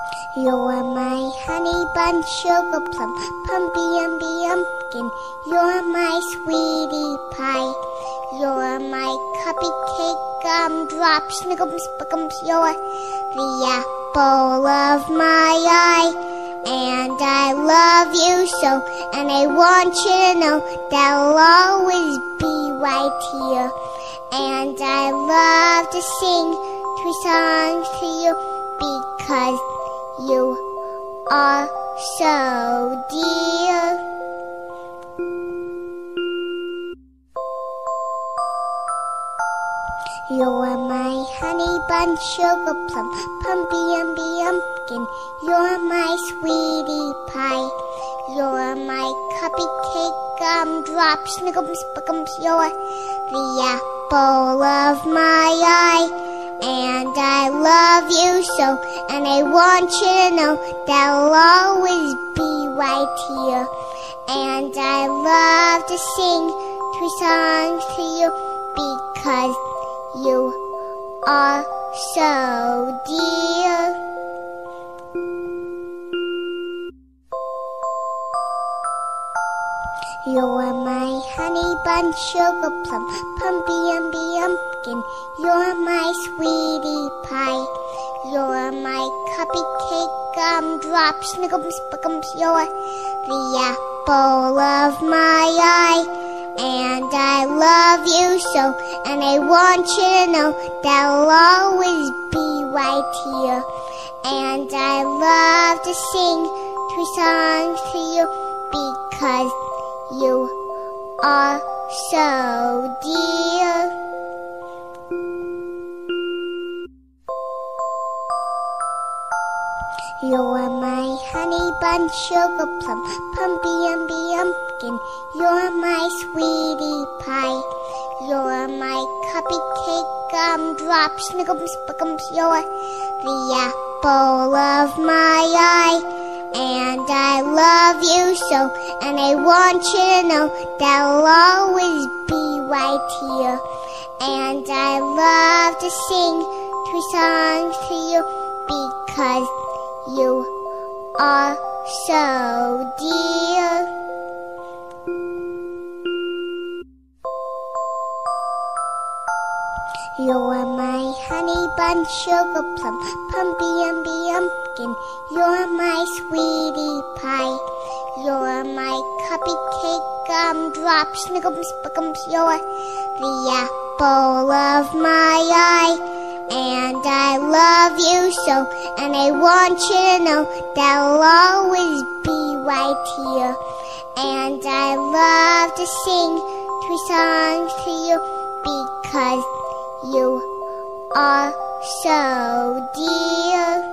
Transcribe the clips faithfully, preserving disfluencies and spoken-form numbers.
You're my honey bun, sugar plum, pumpy umby umpkin. You're my sweetie pie. You're my cupcake, gumdrop, snickums, spickums. You're the apple of my eye. And I love you so, and I want you to know that I'll always be right here. And I love to sing three songs to you because you are so dear. You're my honey bun, sugar plum, pumpy umby umpkin. You're my sweetie pie. You're my cupcake, gumdrop, snickums, spickums. You're the apple of my eye. And I love you so, and I want you to know that I'll always be right here. And I love to sing three songs to you because you are so dear. You're my honey bun, sugar plum, pumpy umby umpkin. You're my sweetie pie. You're my cupcake, gumdrop, snickums, spickums. You're the apple of my eye. And I love you so, and I want you to know that I'll always be right here. And I love to sing three songs to you because you are so dear. You're my honey bun, sugar plum, pumpy umby umpkin. You're my sweetie pie. You're my cupcake, gumdrop, snickums, spickums. You're the apple of my eye. And I love you so, and I want you to know that I'll always be right here. And I love to sing three songs to you because you are so dear. You're my honey bun, sugar plum, pumpy umby umpkin. You're my sweetie pie. You're my cupcake, gumdrop, snickums, spickums. You're the apple of my eye. And I love you so, and I want you to know that I'll always be right here. And I love to sing three songs to you because you are so dear.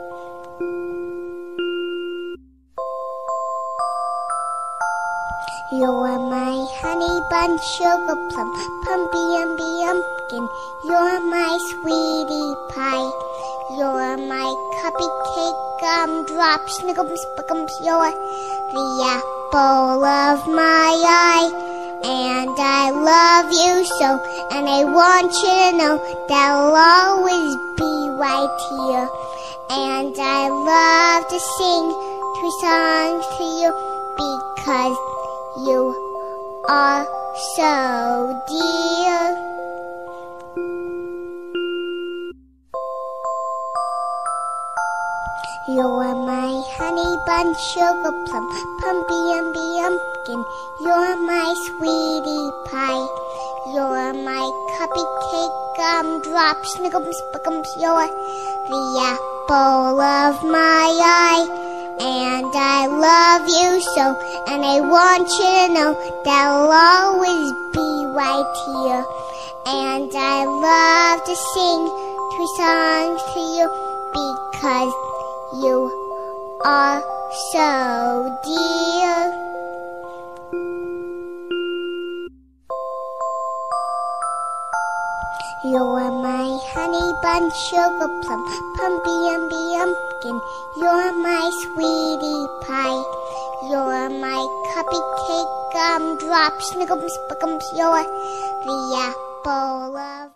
You're my honey bun, sugar plum, pumpy umby umpkin. You're my sweetie pie. You're my cupcake, gumdrop, snickums, spickums. You're the apple of my eye. And I love you so, and I want you to know that I'll always be right here. And I love to sing three songs to you because you are so dear. You're my honey bun, sugar plum, pumpy umby umpkin. You're my sweetie pie. You're my cupcake, gumdrop, snickums, spickums. You're the apple of my eye. And I love you so, and I want you to know that I'll always be right here. And I love to sing three songs to you because you are so dear. You're my honey bun, sugar plum, pumpy umby umpkin. You're my sweetie pie. You're my cupcake, gumdrop, snickums, spickums. You're the apple of